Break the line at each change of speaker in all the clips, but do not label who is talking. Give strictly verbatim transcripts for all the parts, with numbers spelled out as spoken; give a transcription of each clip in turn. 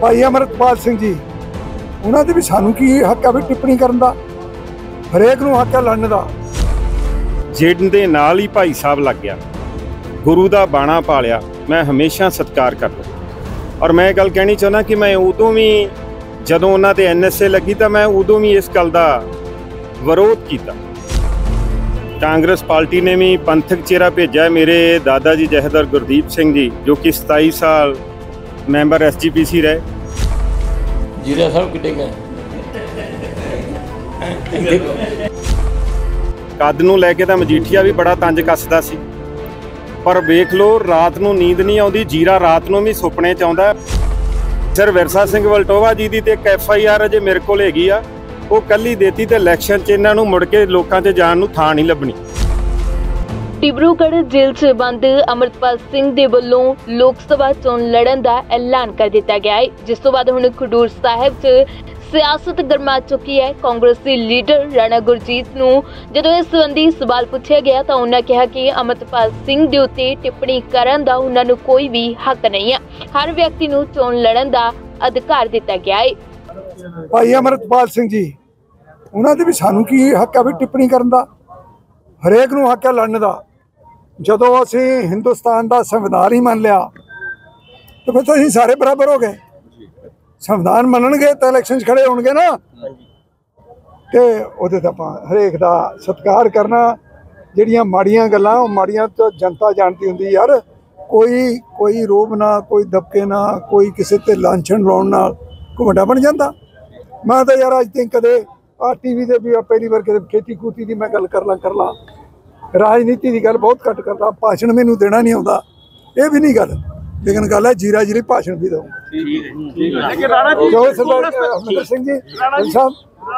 भाई अमृतपाल सिंह जी उन्होंने भी सानू की हक है भी टिप्पणी करन दा, हरेक नूं हक है लड़न दा।
जिहदे नाल ही भाई साहब लग गया, गुरु दा बाणा पालिया, मैं हमेशा सत्कार करदा। और मैं गल कहनी चाहना कि मैं उदों भी जदों उन्हां ते एन एस ए लगी तो मैं उदों भी इस गल दा विरोध किया। कांग्रेस पार्टी ने भी पंथक चेहरा भेजा मेरे दादा जी जहदर गुरदीप सिंह जी, जो कि सताई साल member S G P C रहे।
जीरा साहब किड्डे गए
कद नूं लैके तां मजीठिया भी बड़ा तंज कसदा सी, पर वेख लो रात नूं नींद नहीं आउंदी, जीरा रात नूं भी सुपने च आउंदा। सर विरसा सिंह वलटोवा जी दी ते एक एफ आई आर अजे मेरे कोल हैगी आ, वो कल्ली देती ते इलैक्शन च इन्हां नूं मुड़ के लोकां ते जाण नूं थां नहीं लभणी।
डिब्रूगढ़ जेल च बंद अमृतपाल सिंह दे वल्लों लोक सभा चोण लड़न दा ऐलान कर दिता गया है, जिस तो बाद हुण खडूर साहिब च सियासत गरमा चुकी है। कांग्रेसी लीडर राणा गुरजीत नूं जदों इस संबंधी सवाल पूछा गया तो उन्होंने कहा कि अमृतपाल सिंह दे उत्ते टिप्पणी करन दा उन्हां नूं कोई भी हक नहीं है, हर व्यक्ति नूं चोण लड़न दा अधिकार दिता गया है।
भाई अमृतपाल सिंह जी उन्होंने भी सानू की हक है भी टिप्पणी करन दा, हरेक नूं हक है लड़न दा। जदों असीं हिंदुस्तान का संविधान ही मान लिया तो फिर तो असीं सारे बराबर हो गए। संविधान मनणगे तो इलैक्शन खड़े होणगे ना, तो उहदे ते आपां हरेक दा सत्कार करना। जिहड़ियां माड़ियां गल्लां ओह माड़ियां तो जनता जानती हुंदी यार, कोई कोई रोब ना, कोई दबके ना, कोई किसी ते लांछन लाउण नाल कोई वड्डा बन जांदा। मैं तो यार अज तक कदे आ टी वी ते भी पहली बार कदे खेती खूती की मैं गल कर ला कर ला राजनीति की गल बहुत घट करता, भाषण मैनू देना नहीं आता, ये भी नहीं गल, लेकिन गल है जीरा जीरी भाषण भी दूँगा। हरमिंदर सिंह जी साहब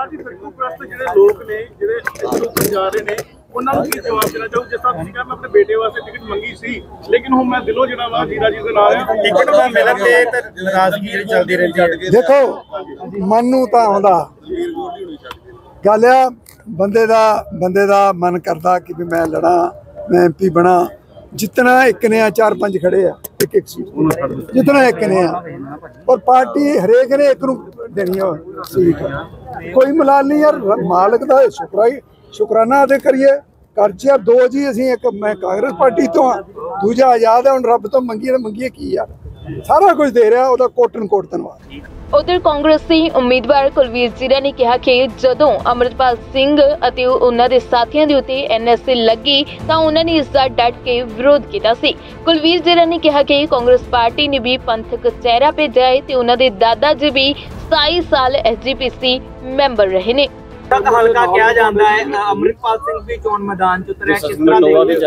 देखो मन नूं तां आउंदा गल आ, बंदे दा बंदे दा मन करता कि भी मैं लड़ा, मैं एम पी बना, जितना एक ने आ, चार पंज खड़े आ एक एक सीट जितना एक ने आ, और पार्टी हरेक ने एक नूं देनी है सीट, कोई मलाल नहीं यार। मालक दा शुक्रा शुकराना अदे करिए करचे दो जी। असीं एक मैं कांग्रेस पार्टी तो हाँ, दूजा आजाद है, हुण रब तो मंगीए तो मंगीए की यार, सारा कुछ दे रहा, उहदा कोटन कोट धन्नवाद।
उधर कांग्रेसी उम्मीदवार कुलवीर जीरा ने कहा कि जदों अमृतपाल सिंह ਅਤੇ ਉਹਨਾਂ ਦੇ ਸਾਥੀਆਂ ਦੇ ਉੱਤੇ ਐਨ ਐਸ ਏ ਲੱਗੀ ਤਾਂ ਉਹਨਾਂ ਨੇ ਇਸ ਦਾ ਡਟ ਕੇ ਵਿਰੋਧ ਕੀਤਾ ਸੀ। ਕੁਲਵੀਰ जीरा ने कहा कि कांग्रेस पार्टी ने भी पंथक चेहरा भेजा है ਤੇ ਉਹਨਾਂ ਦੇ ਦਾਦਾ ਜੀ ਵੀ सताई साल S G P C member रहे ने।
हल्का क्या जाता है अमृतपाल सिंह भी चोण मैदान च उतरिਆ, किस तरह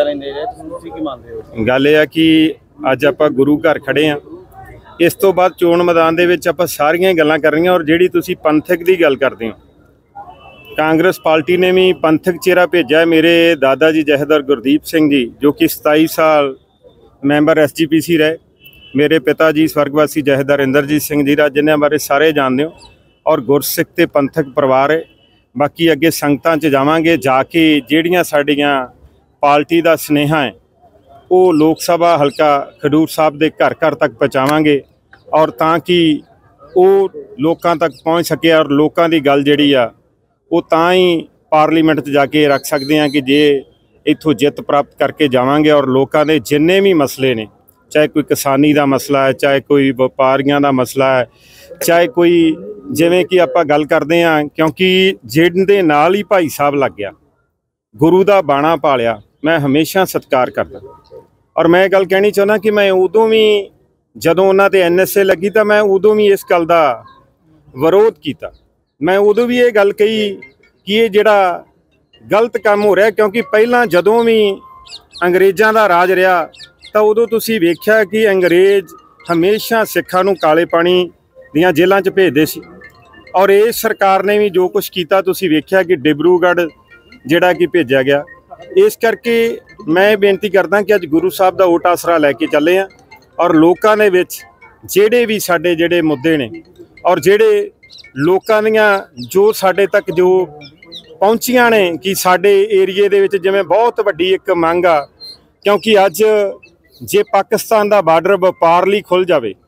ਦੇ
ਗੱਲ ਇਹ ਆ ਕਿ ਅੱਜ ਆਪਾਂ ਗੁਰੂ ਘਰ ਖੜੇ ਆ, इस तो बाद चोण मैदान दे विच आपां सारियां गल्लां कर रही और जिहड़ी तुसीं पंथक की गल करदे हो, कांग्रेस पार्टी ने भी पंथक चेहरा भेजा मेरे दादा जी जहदर गुरदीप सिंह जी, जो कि सताई साल member S G P C रहे। मेरे पिता जी स्वर्गवासी जहदर इंद्रजीत सिंह जी जिन्हां बारे सारे जानते हो, और गुरसिख ते पंथक परिवार है। बाकी अगे संगतां च जावांगे, जाके जिहड़ियां साडीआं पार्टी दा सुनेहा है वो लोक सभा हल्का खडूर साहब के घर घर तक पहुँचावांगे, और ताकि वो लोगों तक पहुँच सके और लोगों की गल जिहड़ी आ वो तां ही पार्लीमेंट च जाके रख सकते हैं कि जे इत्थों जित प्राप्त करके जावांगे और लोगों के जिन्ने भी मसले ने, चाहे कोई किसानी का मसला है, चाहे कोई व्यापारियों का मसला है, चाहे कोई जिवें कि आपां गल करते हैं, क्योंकि जिहदे नाल ही भाई साहब लग गया, गुरु का बाणा पालिया, मैं हमेशा सत्कार करदा। और मैं गल कहनी चाहना कि मैं उदों भी जदों उन्हां ते एन एस ए लगी तो मैं उदों भी इस गल का विरोध किया। मैं उदों भी ये गल कही कि ये जिहड़ा गलत काम हो रहा, क्योंकि पहलां जदों भी अंग्रेज़ां दा राज रहा तो उदों तुसीं वेख्या कि अंग्रेज़ हमेशा सिखां नूं काले पानी दीआं जेलां च भेजदे सी, और इस सरकार ने भी जो कुछ किया तुसीं वेख्या कि डिब्रूगढ़ जिहड़ा कि भेजा गया। इस करके मैं बेनती करदा कि अज गुरु साहब का ओट आसरा लैके चले हैं, और लोगों के विच जिहड़े भी साडे जिहड़े मुद्दे ने और जिहड़े लोगों दीआं जो साडे तक जो पहुँचियां ने कि साडे एरिए दे विच जिवें बहुत वड्डी एक मंग आ, क्योंकि अज जे पाकिस्तान का बार्डर व्यापार लई खुल जाए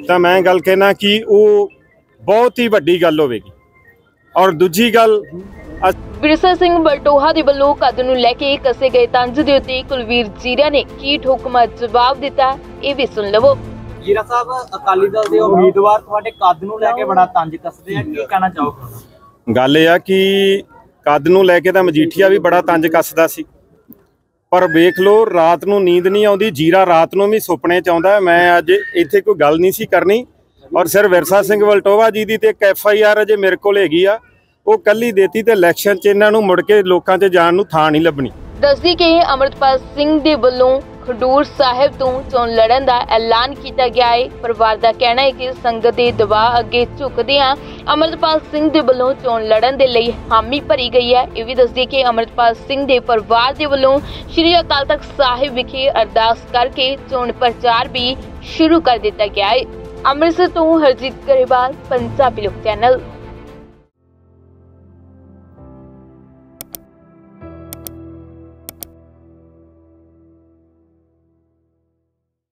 ਤਾਂ ਮੈਂ ਗੱਲ ਕਹਿਣਾ ਕਿ ਉਹ ਬਹੁਤ ਹੀ ਵੱਡੀ ਗੱਲ ਹੋਵੇਗੀ। ਔਰ ਦੂਜੀ ਗੱਲ,
ਵਿਰਸਾ ਸਿੰਘ ਬਲਟੋਹਾ ਦੇ ਵੱਲੋਂ ਕੱਦ ਨੂੰ ਲੈ ਕੇ ਕੱਸੇ ਗਏ ਤੰਜ ਦੇ ਉੱਤੇ ਕੁਲਵੀਰ ਜੀਰਾ ਨੇ ਕੀ ਠੋਕਮਾ ਜਵਾਬ ਦਿੱਤਾ, ਇਹ ਵੀ ਸੁਣ ਲਵੋ।
ਜੀਰਾ ਸਾਹਿਬ, ਅਕਾਲੀ ਦਲ ਦੇ ਉਮੀਦਵਾਰ ਤੁਹਾਡੇ ਕੱਦ ਨੂੰ ਲੈ ਕੇ ਬੜਾ ਤੰਜ ਕੱਸਦੇ ਆ, ਕੀ ਕਹਿਣਾ ਚਾਹੋਗੇ?
ਗੱਲ ਇਹ ਆ ਕਿ ਕੱਦ ਨੂੰ ਲੈ ਕੇ ਤਾਂ ਮਜੀਠੀਆ ਵੀ ਬੜਾ ਤੰਜ ਕੱਸਦਾ ਸੀ, ਪਰ ਵੇਖ ਲਓ ਰਾਤ ਨੂੰ ਨੀਂਦ ਨਹੀਂ ਆਉਂਦੀ, ਜੀਰਾ ਰਾਤ ਨੂੰ ਵੀ ਸੁਪਨੇ ਚ ਆਉਂਦਾ। ਮੈਂ ਅੱਜ ਇੱਥੇ ਕੋਈ ਗੱਲ ਨਹੀਂ ਸੀ ਕਰਨੀ, ਔਰ ਸਿਰ ਵਿਰਸਾ ਸਿੰਘ ਵਲਟੋਹਾ ਜੀ ਦੀ ਤੇ ਇੱਕ ਐਫ ਆਈ ਆਰ ਅਜੇ ਮੇਰੇ ਕੋਲ ਹੈਗੀ ਆ, ਉਹ ਕੱਲੀ ਦੇਤੀ ਤੇ ਇਲੈਕਸ਼ਨ ਚ ਇਹਨਾਂ ਨੂੰ ਮੁੜ ਕੇ ਲੋਕਾਂ 'ਚ ਜਾਣ ਨੂੰ ਥਾਂ ਨਹੀਂ ਲੱਭਣੀ।
ਦੱਸਦੀ ਕਿ ਅਮਰਤਪਾਲ ਸਿੰਘ ਦੇ ਵੱਲੋਂ ਖਡੂਰ ਸਾਹਿਬ ਤੋਂ ਚੋਣ ਲੜਨ ਦਾ ਐਲਾਨ ਕੀਤਾ ਗਿਆ ਹੈ। ਪਰਿਵਾਰ ਦਾ ਕਹਿਣਾ ਹੈ ਕਿ ਸੰਗਤ ਦੇ ਦਬਾਅ ਅੱਗੇ ਝੁਕਦਿਆਂ ਅਮਰਤਪਾਲ ਸਿੰਘ ਦੇ ਵੱਲੋਂ ਚੋਣ ਲੜਨ ਦੇ ਲਈ ਹਾਮੀ ਭਰੀ ਗਈ ਹੈ। ਇਹ ਵੀ ਦੱਸਦੀ ਕਿ ਅਮਰਤਪਾਲ ਸਿੰਘ ਦੇ ਪਰਿਵਾਰ ਦੇ ਵੱਲੋਂ ਸ਼੍ਰੀ ਅਕਾਲ ਤਖਤ ਸਾਹਿਬ ਵਿਖੇ ਅਰਦਾਸ ਕਰਕੇ ਚੋਣ ਪ੍ਰਚਾਰ ਵੀ ਸ਼ੁਰੂ ਕਰ ਦਿੱਤਾ ਗਿਆ ਹੈ। ਅੰਮ੍ਰਿਤਸਰ ਤੋਂ ਹਰਜੀਤ ਗਰੇਵਾਲ, ਪੰਜਾਬੀ ਲੋਕ ਚੈਨਲ।